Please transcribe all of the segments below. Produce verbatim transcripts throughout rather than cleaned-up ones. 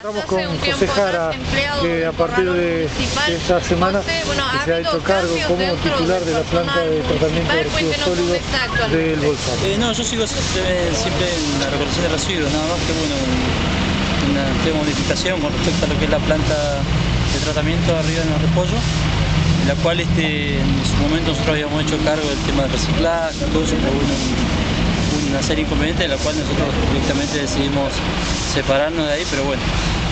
Estamos con José Jara, que a partir de esta semana se ha hecho cargo como titular de la planta de tratamiento de residuos sólidos del Bolsón. Eh, no, yo sigo siempre, siempre en la recolección de residuos, nada más que bueno, una, una modificación con respecto a lo que es la planta de tratamiento arriba en el repollo, en la cual este, en su momento nosotros habíamos hecho cargo del tema de reciclaje, todo eso, pero bueno, una serie de inconvenientes de la cual nosotros directamente decidimos separarnos de ahí, pero bueno.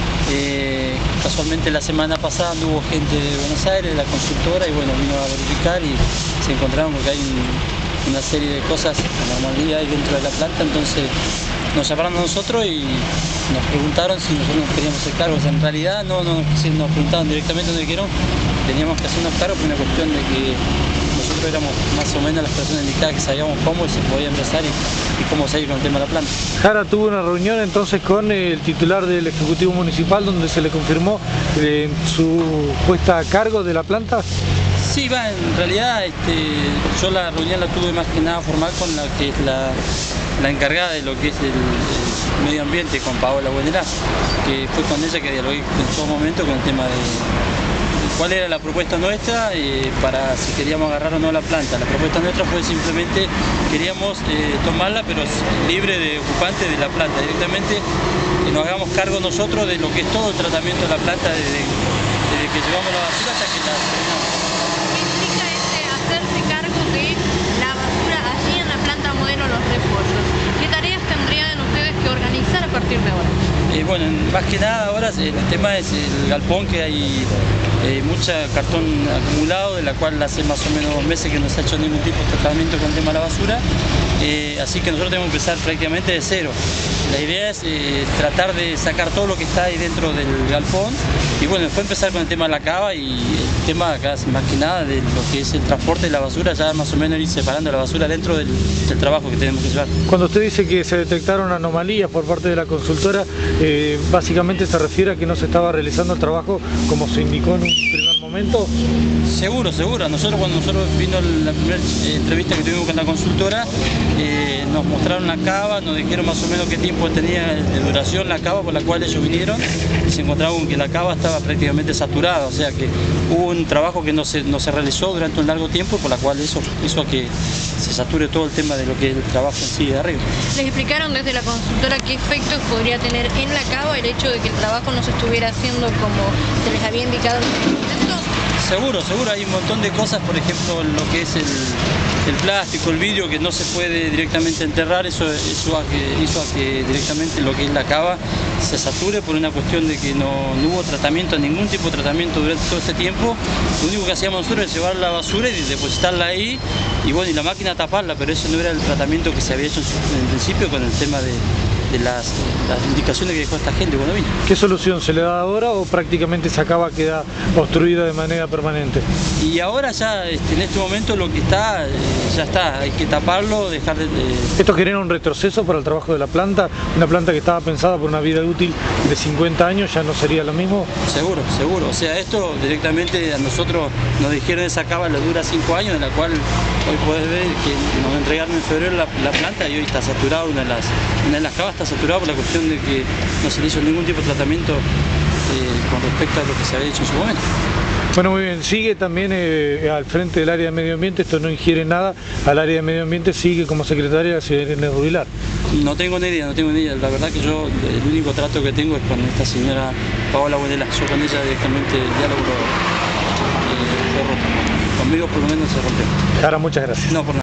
Eh, casualmente la semana pasada hubo gente de Buenos Aires, de la consultora, y bueno, vino a verificar y se encontraron porque hay un, una serie de cosas, la normalidad hay dentro de la planta, entonces nos llamaron a nosotros y nos preguntaron si nosotros nos queríamos hacer cargo. O sea, en realidad no, no nos preguntaron directamente dónde dijeron, teníamos que hacernos cargo por una cuestión de que nosotros éramos más o menos las personas indicadas que sabíamos cómo se podía empezar y, y cómo seguir con el tema de la planta. Jara tuvo una reunión entonces con el titular del Ejecutivo Municipal donde se le confirmó eh, su puesta a cargo de la planta. Sí, va, en realidad este, yo la reunión la tuve más que nada formal con la que es la, la encargada de lo que es el, el medio ambiente, con Paola Buenelá, que fue con ella que dialogué en todo momento con el tema de cuál era la propuesta nuestra eh, para si queríamos agarrar o no la planta. La propuesta nuestra fue simplemente, queríamos eh, tomarla pero libre de ocupantes de la planta, directamente que nos hagamos cargo nosotros de lo que es todo el tratamiento de la planta desde, desde que llevamos la basura hasta que la terminamos. ¿Qué implica este hacerse cargo de la basura allí en la planta modelo Los Repollos? ¿Qué tareas tendrían ustedes que organizar a partir de ahora? Eh, bueno, más que nada ahora el tema es el galpón, que hay eh, mucha cartón acumulado, de la cual hace más o menos dos meses que no se ha hecho ningún tipo de tratamiento con el tema de la basura, eh, así que nosotros tenemos que empezar prácticamente de cero. La idea es eh, tratar de sacar todo lo que está ahí dentro del galpón y bueno, después empezar con el tema de la cava y el tema acá más que nada de lo que es el transporte de la basura, ya más o menos ir separando la basura dentro del, del trabajo que tenemos que llevar. Cuando usted dice que se detectaron anomalías por parte de la consultora, eh, básicamente se refiere a que no se estaba realizando el trabajo como se indicó en un primer momento. Seguro, seguro. Nosotros cuando nosotros vino la primera entrevista que tuvimos con la consultora, eh, nos mostraron la cava, nos dijeron más o menos qué tiempo tenía de duración la cava por la cual ellos vinieron y se encontraron con que la cava estaba prácticamente saturada, o sea que hubo un trabajo que no se, no se realizó durante un largo tiempo, por la cual eso hizo a que se sature todo el tema de lo que es el trabajo en sí de arriba. ¿Les explicaron desde la consultora qué efectos podría tener en la cava el hecho de que el trabajo no se estuviera haciendo como se les había indicado en los documentos? Seguro, seguro, hay un montón de cosas, por ejemplo, lo que es el, el plástico, el vidrio, que no se puede directamente enterrar, eso, eso a que, hizo a que directamente lo que es la cava se sature por una cuestión de que no, no hubo tratamiento, ningún tipo de tratamiento durante todo este tiempo. Lo único que hacíamos nosotros era llevar la basura y depositarla ahí, y bueno, y la máquina taparla, pero eso no era el tratamiento que se había hecho en, su, en principio con el tema de, de las, las indicaciones que dejó esta gente cuando vino. ¿Qué solución se le da ahora o prácticamente esa cava queda obstruida de manera permanente? Y ahora ya, este, en este momento lo que está, eh, ya está, hay que taparlo, dejar de... de... ¿Esto genera un retroceso para el trabajo de la planta? Una planta que estaba pensada por una vida útil de cincuenta años, ¿ya no sería lo mismo? Seguro, seguro. O sea, esto directamente a nosotros nos dijeron esa cava le dura cinco años, de la cual hoy podés ver que nos entregaron en febrero la, la planta y hoy está saturada, una de las, una de las cavas está saturada por la cuestión de que no se le hizo ningún tipo de tratamiento eh, con respecto a lo que se había hecho en su momento. Bueno, muy bien, sigue también eh, al frente del área de medio ambiente, esto no ingiere nada al área de medio ambiente, sigue como secretaria de la ciudad de Rubilar. No tengo ni idea, no tengo ni idea, la verdad que yo el único trato que tengo es con esta señora Paola Buenelá, yo con ella directamente el diálogo eh, fue roto, conmigo por lo menos se rompió. Jara, muchas gracias. No, por nada.